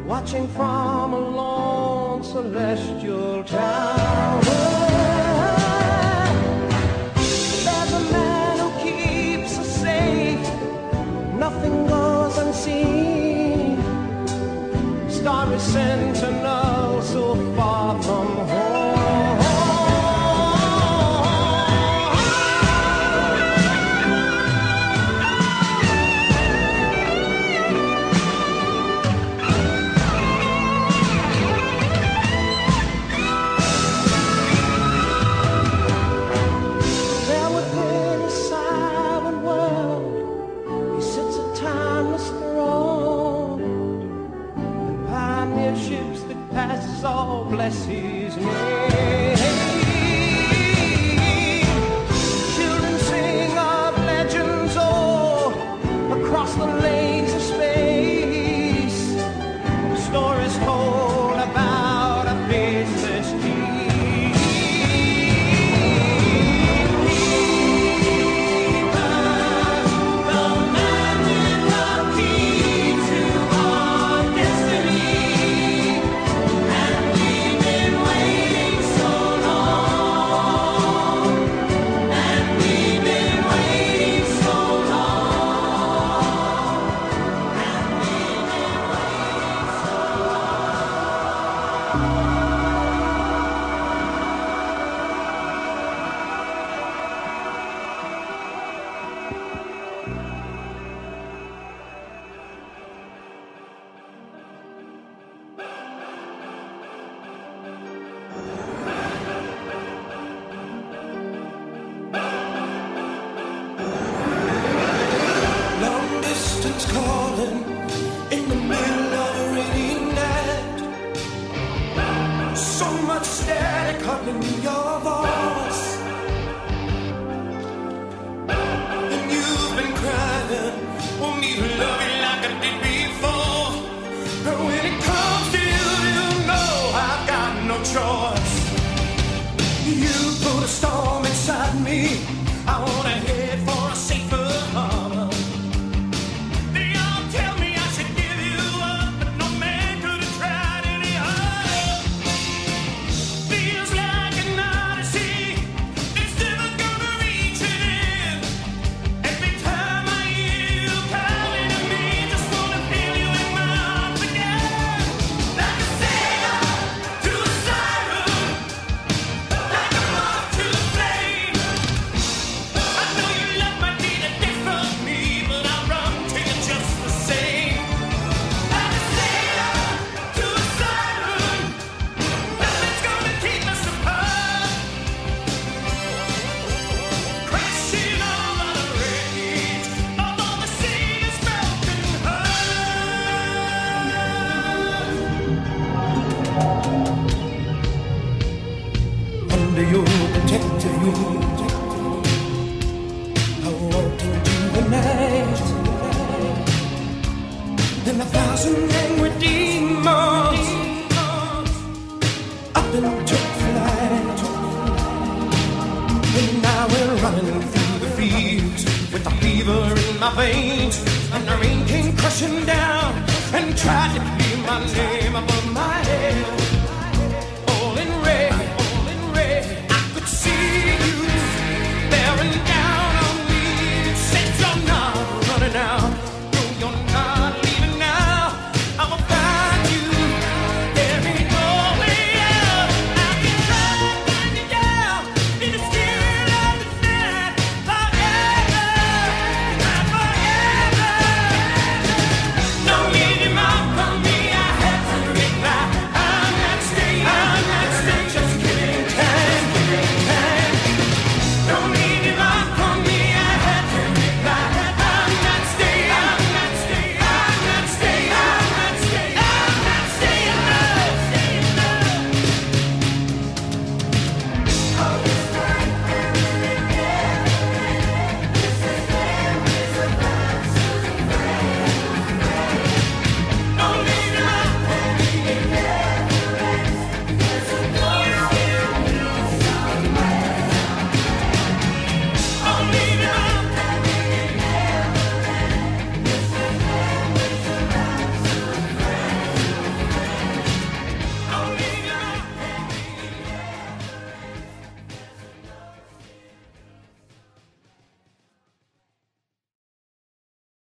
watching from a lone celestial tower. There's a man who keeps us safe, nothing goes unseen. Starry sentinel so far from home. Oh, bless his name. Children sing of legends, oh, across the lanes of space. Stories told about a faceless chief. Calling in the middle of a rainy night. So much static up in your voice, and you've been crying, want me to love you like I did before. But when it comes to you, you know I've got no choice. You put a storm inside me, I wanna head for a safer harbor. Under your protective wing, I walked into the night, and 1,000 angry demons up and took flight. And now we're running through the fields with the fever in my veins, and the rain came crashing down and tried to be my name.